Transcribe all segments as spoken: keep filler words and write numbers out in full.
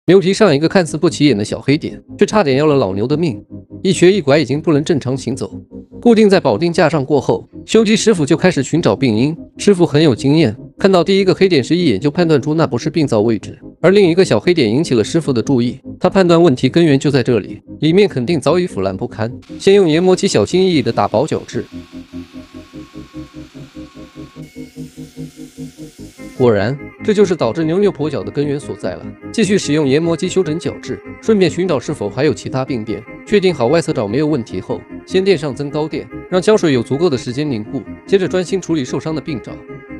牛蹄上一个看似不起眼的小黑点，却差点要了老牛的命。一瘸一拐已经不能正常行走，固定在保定架上过后，修机师傅就开始寻找病因。师傅很有经验，看到第一个黑点时，一眼就判断出那不是病灶位置，而另一个小黑点引起了师傅的注意。他判断问题根源就在这里，里面肯定早已腐烂不堪。先用研磨机小心翼翼地打薄矫治。果然，这就是导致牛牛跛脚的根源所在了。继续使用研磨机修整矫治，顺便寻找是否还有其他病变。确定好外侧爪没有问题后，先垫上增高垫，让胶水有足够的时间凝固，接着专心处理受伤的病灶。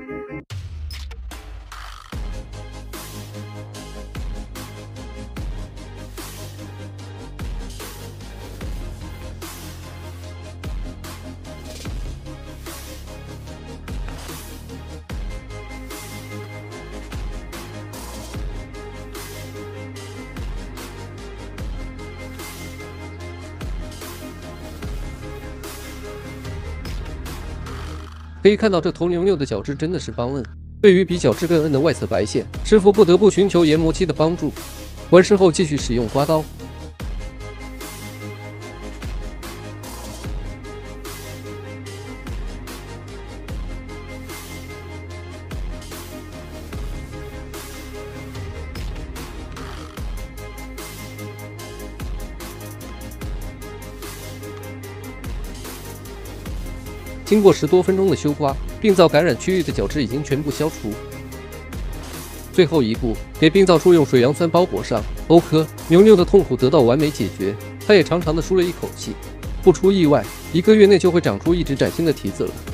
可以看到，这头牛牛的角质真的是帮摁。对于比角质更摁的外侧白线，师傅不得不寻求研磨机的帮助。完事后继续使用刮刀。经过十多分钟的修刮，病灶感染区域的角质已经全部消除。最后一步，给病灶处用水杨酸包裹上。OK， 牛牛的痛苦得到完美解决，他也长长的舒了一口气。不出意外，一个月内就会长出一只崭新的蹄子了。